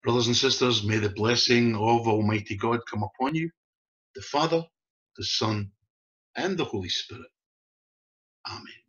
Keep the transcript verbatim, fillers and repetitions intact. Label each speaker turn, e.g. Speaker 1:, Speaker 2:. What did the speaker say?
Speaker 1: Brothers and sisters, may the blessing of Almighty God come upon you, the Father, the Son, and the Holy Spirit. Amen.